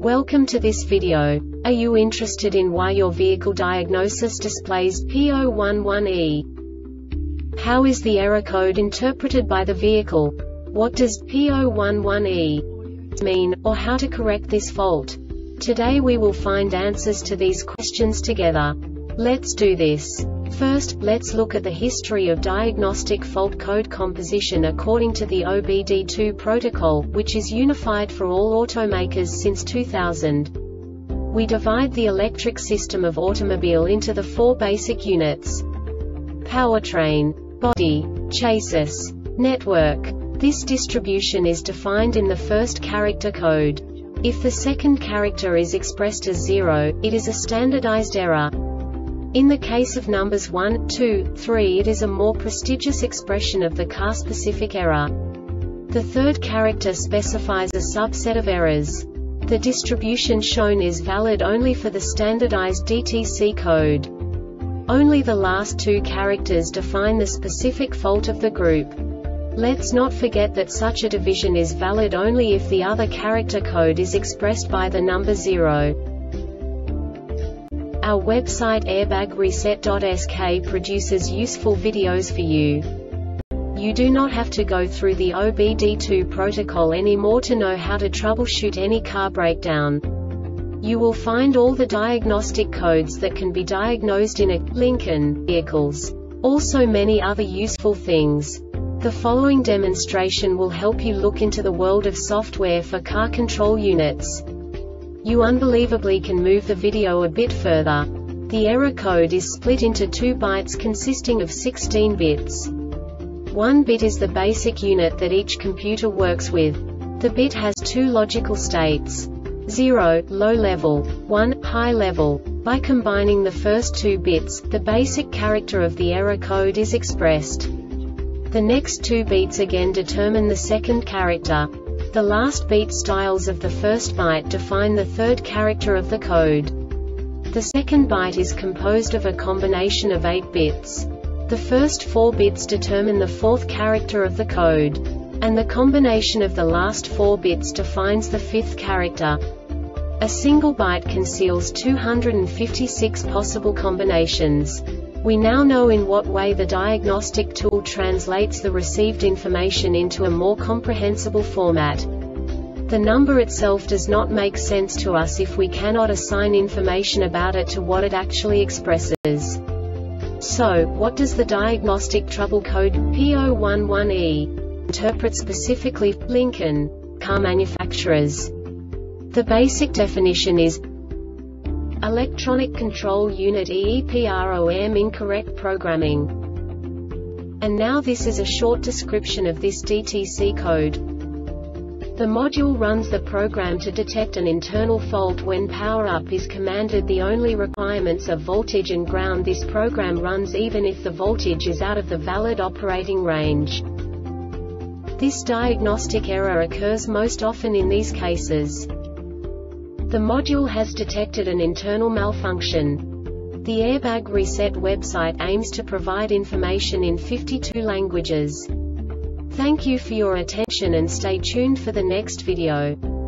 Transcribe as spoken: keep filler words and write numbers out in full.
Welcome to this video. Are you interested in why your vehicle diagnosis displays P zero one one E? How is the error code interpreted by the vehicle? What does P zero one one E mean, or how to correct this fault? Today we will find answers to these questions together. Let's do this. First, let's look at the history of diagnostic fault code composition according to the O B D two protocol, which is unified for all automakers since two thousand. We divide the electric system of automobile into the four basic units: powertrain, body, chassis, network. This distribution is defined in the first character code. If the second character is expressed as zero, it is a standardized error. In the case of numbers one, two, three, it is a more prestigious expression of the car-specific error. The third character specifies a subset of errors. The distribution shown is valid only for the standardized D T C code. Only the last two characters define the specific fault of the group. Let's not forget that such a division is valid only if the other character code is expressed by the number zero. Our website airbag reset dot S K produces useful videos for you. You do not have to go through the O B D two protocol anymore to know how to troubleshoot any car breakdown. You will find all the diagnostic codes that can be diagnosed in a Lincoln vehicles. Also many other useful things. The following demonstration will help you look into the world of software for car control units. You unbelievably can move the video a bit further. The error code is split into two bytes consisting of sixteen bits. One bit is the basic unit that each computer works with. The bit has two logical states: zero, low level, one, high level. By combining the first two bits, the basic character of the error code is expressed. The next two beats again determine the second character. The last beat styles of the first byte define the third character of the code. The second byte is composed of a combination of eight bits. The first four bits determine the fourth character of the code. And the combination of the last four bits defines the fifth character. A single byte conceals two hundred fifty-six possible combinations. We now know in what way the diagnostic tool translates the received information into a more comprehensible format. The number itself does not make sense to us if we cannot assign information about it to what it actually expresses. So, what does the diagnostic trouble code P zero one one E interpret specifically for Lincoln car manufacturers? The basic definition is Electronic Control Unit E E P R O M incorrect programming. And now this is a short description of this D T C code. The module runs the program to detect an internal fault when power-up is commanded. The only requirements are voltage and ground. This program runs even if the voltage is out of the valid operating range. This diagnostic error occurs most often in these cases. The module has detected an internal malfunction. The Airbag Reset website aims to provide information in fifty-two languages. Thank you for your attention and stay tuned for the next video.